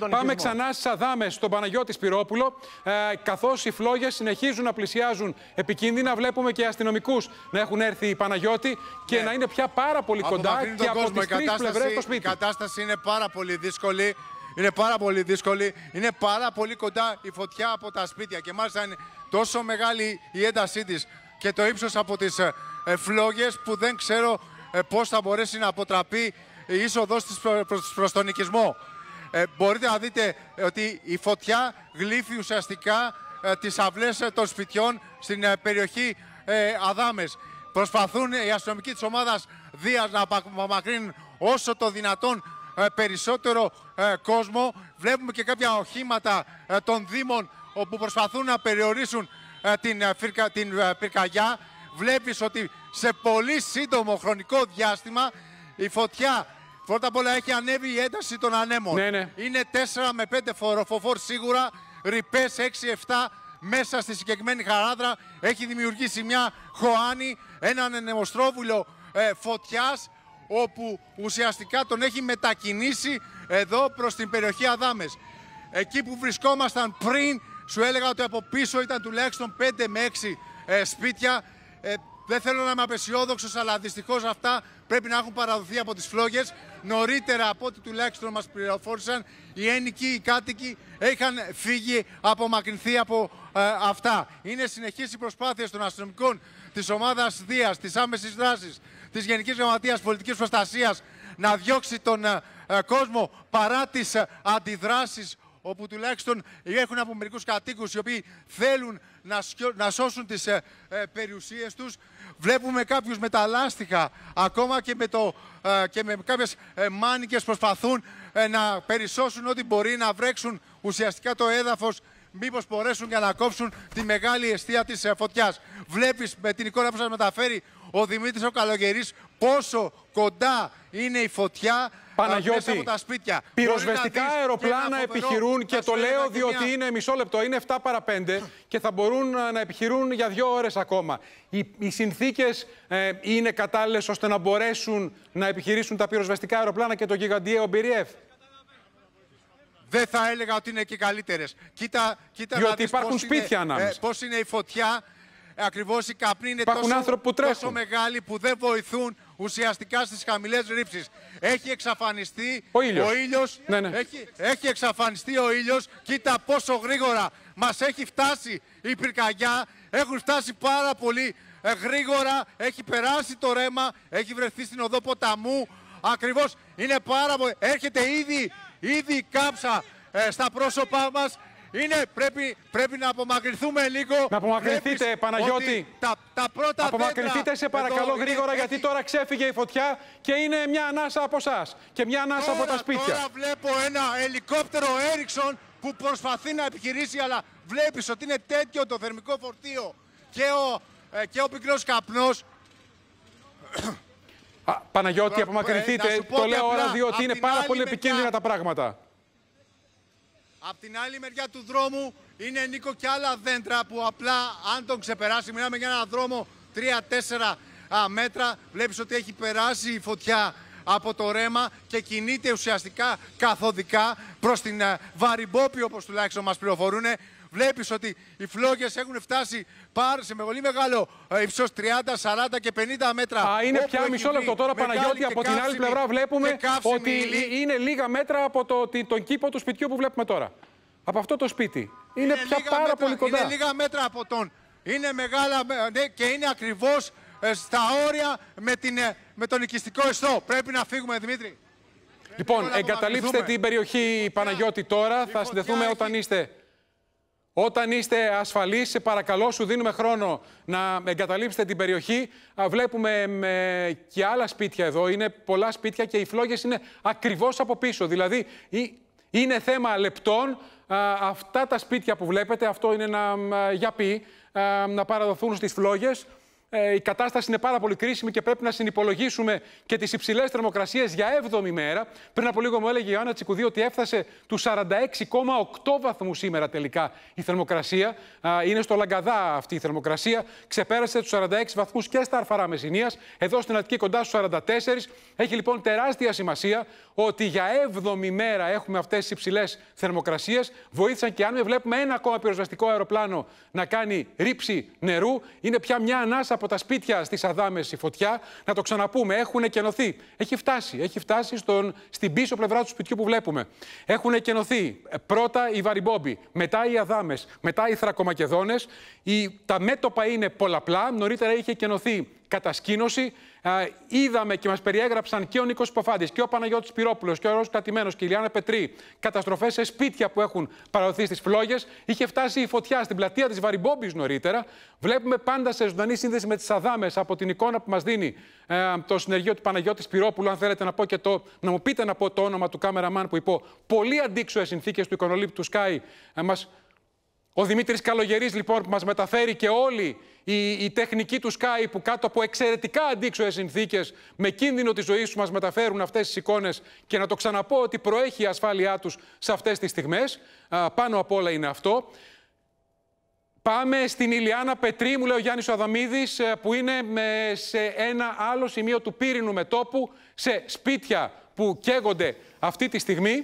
Πάμε ξανά στις Αδάμες, στον Παναγιώτη Σπυρόπουλο. Καθώς οι φλόγες συνεχίζουν να πλησιάζουν επικίνδυνα, βλέπουμε και αστυνομικούς να έχουν έρθει οι Παναγιώτη και να είναι πια πάρα πολύ κοντά και από τις τρεις πλευρές στο σπίτι. Η κατάσταση είναι πάρα πολύ δύσκολη. Είναι πάρα πολύ κοντά η φωτιά από τα σπίτια και μάλιστα είναι τόσο μεγάλη η έντασή της και το ύψος από τις φλόγες που δεν ξέρω πώς θα μπορέσει να αποτραπεί η είσοδος της προς τον οικισμό. Μπορείτε να δείτε ότι η φωτιά γλύφει ουσιαστικά τις αυλές των σπιτιών στην περιοχή Αδάμες. Προσπαθούν οι αστυνομικοί της ομάδας Δίας να απομακρύνουν όσο το δυνατόν περισσότερο κόσμο. Βλέπουμε και κάποια οχήματα των Δήμων όπου προσπαθούν να περιορίσουν την πυρκαγιά. Βλέπεις ότι σε πολύ σύντομο χρονικό διάστημα η φωτιά πρώτα απ' όλα έχει ανέβει η ένταση των ανέμων. Είναι 4 με 5 φοροφόρ σίγουρα, ρηπές 6-7 μέσα στη συγκεκριμένη χαράδρα. Έχει δημιουργήσει μια χωάνη, έναν ανεμοστρόβιλο φωτιάς, όπου ουσιαστικά τον έχει μετακινήσει εδώ προς την περιοχή Αδάμες. Εκεί που βρισκόμασταν πριν, σου έλεγα ότι από πίσω ήταν τουλάχιστον 5 με 6 σπίτια. Δεν θέλω να είμαι απεσιόδοξος, αλλά δυστυχώς αυτά πρέπει να έχουν παραδοθεί από τις φλόγες. Νωρίτερα, από ό,τι τουλάχιστον μας πληροφόρησαν, οι ένοικοι, οι κάτοικοι είχαν φύγει, απομακρυνθεί από αυτά. Είναι συνεχής οι προσπάθειες των αστυνομικών της ομάδας Δίας, της άμεσης δράσης, της Γενικής Γραμματείας Πολιτικής Προστασίας να διώξει τον κόσμο παρά τις αντιδράσεις, όπου τουλάχιστον έχουν από μερικούς κατοίκους οι οποίοι θέλουν να σώσουν τις περιουσίες τους. Βλέπουμε κάποιους με τα λάστιχα, ακόμα και με κάποιες μάνικες προσπαθούν να περισσώσουν ό,τι μπορεί, να βρέξουν ουσιαστικά το έδαφος, μήπως μπορέσουν για να κόψουν τη μεγάλη αιστεία της φωτιάς. Βλέπεις με την εικόνα που σας μεταφέρει ο Δημήτρης ο Καλογερής πόσο κοντά είναι η φωτιά. Παναγιώτη, από τα σπίτια. Πυροσβεστικά αεροπλάνα επιχειρούν και το λέω διότι είναι μισό λεπτό, είναι 7 παρά 5 και θα μπορούν να επιχειρούν για 2 ώρες ακόμα. Οι συνθήκες είναι κατάλληλες ώστε να μπορέσουν να επιχειρήσουν τα πυροσβεστικά αεροπλάνα και το γιγαντιαίο Μπιριέφ? Δεν θα έλεγα ότι είναι και καλύτερες. Κοίτα διότι υπάρχουν σπίτια ανάμεσα. Πώς είναι η φωτιά. Ακριβώς οι καπνοί είναι τόσο μεγάλοι που δεν βοηθούν ουσιαστικά στις χαμηλές ρήψεις. Έχει εξαφανιστεί ο ήλιος. Έχει εξαφανιστεί ο ήλιος. Κοίτα πόσο γρήγορα μας έχει φτάσει η πυρκαγιά. Έχουν φτάσει πάρα πολύ γρήγορα. Έχει περάσει το ρέμα. Έχει βρεθεί στην οδό ποταμού. Ακριβώς είναι πάρα πολύ. Έρχεται ήδη η κάψα στα πρόσωπά μας. Πρέπει να απομακρυνθούμε λίγο. Να απομακρυνθείτε, Παναγιώτη. Τα πρώτα απομακρυνθείτε, σε παρακαλώ, γρήγορα, γιατί τώρα ξέφυγε η φωτιά και είναι μια ανάσα από εσάς και μια ανάσα από τα σπίτια. Τώρα βλέπω ένα ελικόπτερο Έριξον που προσπαθεί να επιχειρήσει, αλλά βλέπεις ότι είναι τέτοιο το θερμικό φορτίο και ο πικρός καπνός. Παναγιώτη, απομακρυνθείτε. Το λέω ώρα διότι είναι πάρα πολύ επικίνδυνα τα πράγματα. Απ' την άλλη μεριά του δρόμου είναι, Νίκο, και άλλα δέντρα που απλά αν τον ξεπεράσει, μιλάμε για έναν δρόμο 3-4 μέτρα, βλέπεις ότι έχει περάσει η φωτιά από το ρέμα και κινείται ουσιαστικά καθοδικά προς την Βαριμπόπη, όπως τουλάχιστον μας πληροφορούν. Βλέπεις ότι οι φλόγες έχουν φτάσει σε πολύ μεγάλο ύψος, 30, 40 και 50 μέτρα. Είναι πια μισό λεπτό τώρα, Παναγιώτη. Από την άλλη πλευρά βλέπουμε ότι είναι λίγα μέτρα από τον κήπο του σπιτιού που βλέπουμε τώρα. Από αυτό το σπίτι. Είναι πια πάρα πολύ κοντά. Είναι λίγα μέτρα από τον. Είναι μεγάλα και είναι ακριβώς στα όρια με τον οικιστικό ιστό. Πρέπει να φύγουμε, Δημήτρη. Λοιπόν, εγκαταλείψτε την περιοχή, Παναγιώτη, τώρα. Θα συνδεθούμε όταν είστε ασφαλείς. Σε παρακαλώ, σου δίνουμε χρόνο να εγκαταλείψετε την περιοχή. Βλέπουμε και άλλα σπίτια εδώ. Είναι πολλά σπίτια και οι φλόγες είναι ακριβώς από πίσω. Δηλαδή, είναι θέμα λεπτών. Αυτά τα σπίτια που βλέπετε, αυτό είναι να παραδοθούν στις φλόγες. η κατάσταση είναι πάρα πολύ κρίσιμη και πρέπει να συνυπολογίσουμε και τις υψηλές θερμοκρασίες για 7η μέρα. Πριν από λίγο μου έλεγε η Ιωάννα Τσικουδή ότι έφτασε τους 46,8 βαθμούς σήμερα τελικά η θερμοκρασία. Είναι στο Λαγκαδά αυτή η θερμοκρασία. Ξεπέρασε τους 46 βαθμούς και στα Αρφαρά Μεσσηνίας. Εδώ στην Αττική κοντά στους 44. Έχει λοιπόν τεράστια σημασία ότι για 7η μέρα έχουμε αυτές τις υψηλές θερμοκρασίες. Βοήθησαν και αν βλέπουμε ένα ακόμα πυροσβεστικό αεροπλάνο να κάνει ρήψη νερού. Είναι πια μια ανάσα από τα σπίτια στις Αδάμες η φωτιά. Να το ξαναπούμε, έχουν εκενωθεί. Έχει φτάσει στην πίσω πλευρά του σπιτιού που βλέπουμε. Έχουν εκενωθεί πρώτα οι Βαριμπόμποι, μετά οι Αδάμες, μετά οι Θρακομακεδόνες. Τα μέτωπα είναι πολλαπλά. Νωρίτερα είχε εκενωθεί κατασκήνωση. Είδαμε και μας περιέγραψαν και ο Νίκος Ποφάντης και ο Παναγιώτης Πυρόπουλος και ο Ρώσος Κατημένος και η Λιάννα Πετρή καταστροφές σε σπίτια που έχουν παραδοθεί στις φλόγες. Είχε φτάσει η φωτιά στην πλατεία της Βαριμπόμπης νωρίτερα. Βλέπουμε πάντα σε ζωντανή σύνδεση με τις Αδάμες από την εικόνα που μας δίνει το συνεργείο του Παναγιώτης Πυρόπουλου. Αν θέλετε να πω και να μου πείτε να πω το όνομα του κάμεραμαν που υπό πολύ αντίξωες συνθήκες του εικονολήπτου Sky ο Δημήτρης Καλογερής λοιπόν που μας μεταφέρει και όλη η τεχνική του Sky που κάτω από εξαιρετικά αντίξωες συνθήκες με κίνδυνο της ζωής τους μας μεταφέρουν αυτές τις εικόνες και να το ξαναπώ ότι προέχει η ασφάλειά τους σε αυτές τις στιγμές. Πάνω απ' όλα είναι αυτό. Πάμε στην Ηλιάνα Πετρή, μου λέει ο Γιάννης Αδαμίδης, που είναι σε ένα άλλο σημείο του πύρινου μετώπου, σε σπίτια που καίγονται αυτή τη στιγμή.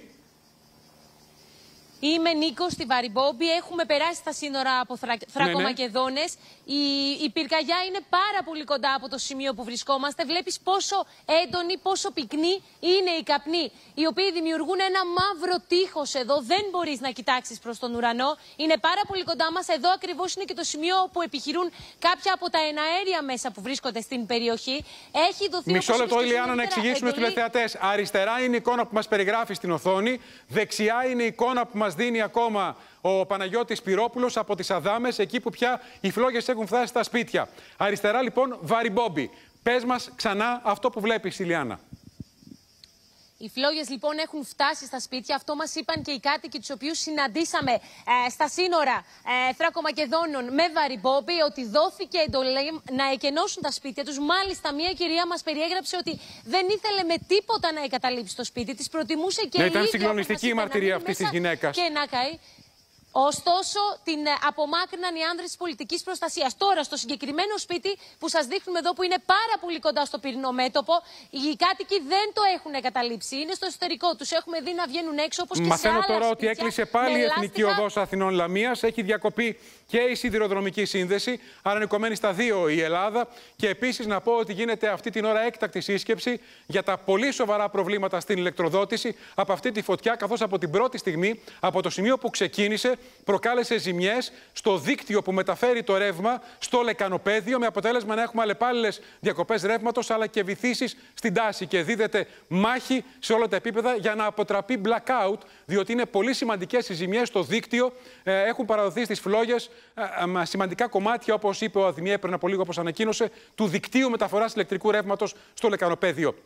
Είμαι Νίκος στη Βαριμπόμπη. Έχουμε περάσει τα σύνορα από Θρακομακεδόνες. Η πυρκαγιά είναι πάρα πολύ κοντά από το σημείο που βρισκόμαστε. Βλέπεις πόσο έντονη, πόσο πυκνή είναι οι καπνοί, οι οποίοι δημιουργούν ένα μαύρο τείχος εδώ. Δεν μπορείς να κοιτάξεις προς τον ουρανό. Είναι πάρα πολύ κοντά μας. Εδώ ακριβώς είναι και το σημείο όπου επιχειρούν κάποια από τα εναέρια μέσα που βρίσκονται στην περιοχή. Έχει δοθεί. Μισό λεπτό, Ηλιάνα, να εξηγήσουμε στους τηλεθεατές. Αριστερά είναι η εικόνα που μας περιγράφει στην οθόνη. Δεξιά είναι η εικόνα που μας δίνει ακόμα ο Παναγιώτης Πυρόπουλος από τις Αδάμες, εκεί που πια οι φλόγες έχουν φτάσει στα σπίτια. Αριστερά λοιπόν Βαριμπόμπη. Πες μας ξανά αυτό που βλέπεις, Ηλιάνα. Οι φλόγες λοιπόν έχουν φτάσει στα σπίτια. Αυτό μας είπαν και οι κάτοικοι τους οποίους συναντήσαμε στα σύνορα Θρακομακεδόνων με Βαριμπόμπη, ότι δόθηκε εντολή να εκενώσουν τα σπίτια τους. Μάλιστα, μια κυρία μας περιέγραψε ότι δεν ήθελε με τίποτα να εγκαταλείψει το σπίτι της. Προτιμούσε και ήταν συγκλονιστική η μαρτυρία αυτής της γυναίκας. Και να καεί. Ωστόσο, την απομάκρυναν οι άνδρες της πολιτικής προστασίας. Τώρα, στο συγκεκριμένο σπίτι που σας δείχνουμε εδώ, που είναι πάρα πολύ κοντά στο πυρηνό μέτωπο, οι κάτοικοι δεν το έχουν εγκαταλείψει. Είναι στο εσωτερικό τους. Έχουμε δει να βγαίνουν έξω, όπως και σε άλλα σπίτια. Μαθαίνω τώρα ότι σπίτια, έκλεισε πάλι η Εθνική Οδός Αθηνών Λαμίας. Έχει διακοπεί και η σιδηροδρομική σύνδεση. Ανανοικωμένη στα δύο η Ελλάδα. Και επίσης να πω ότι γίνεται αυτή την ώρα έκτακτη σύσκεψη για τα πολύ σοβαρά προβλήματα στην ηλεκτροδότηση από αυτή τη φωτιά, καθώς από την πρώτη στιγμή, από το σημείο που ξεκίνησε, προκάλεσε ζημιές στο δίκτυο που μεταφέρει το ρεύμα στο λεκανοπέδιο, με αποτέλεσμα να έχουμε αλλεπάλληλες διακοπές ρεύματος αλλά και βυθίσεις στην τάση. Και δίδεται μάχη σε όλα τα επίπεδα για να αποτραπεί blackout, διότι είναι πολύ σημαντικές οι ζημιές στο δίκτυο. Έχουν παραδοθεί στις φλόγες σημαντικά κομμάτια, όπως είπε ο ΑΔΜΙΕ πριν από λίγο, όπως ανακοίνωσε, του δικτύου μεταφοράς ηλεκτρικού ρεύματος στο λεκανοπέδιο.